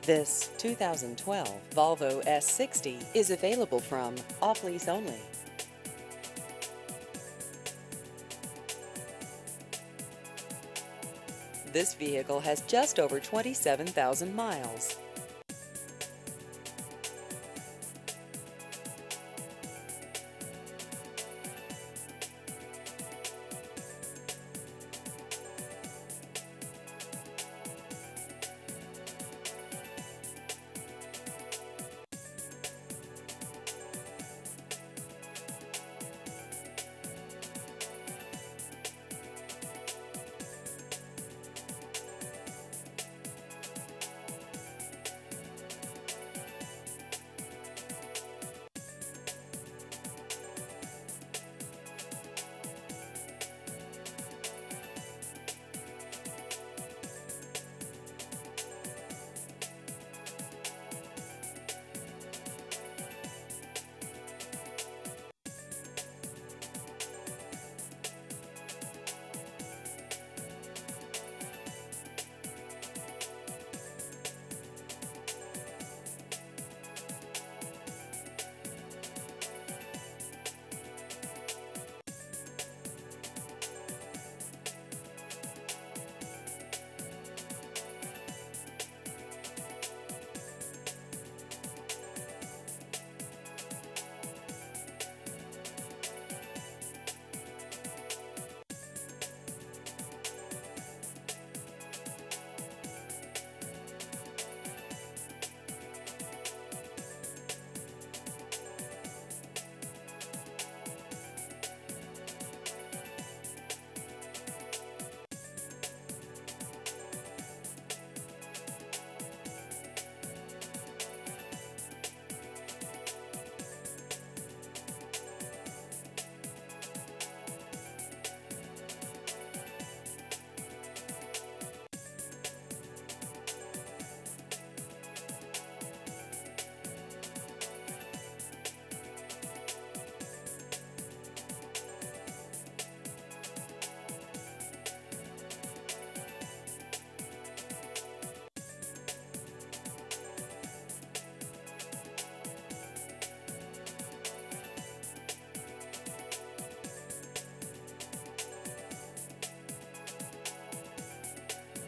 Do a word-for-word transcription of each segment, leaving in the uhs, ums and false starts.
This two thousand twelve Volvo S sixty is available from off-lease only. This vehicle has just over twenty-seven thousand miles.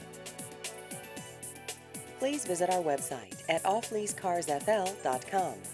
Please visit our website at off lease cars f l dot com.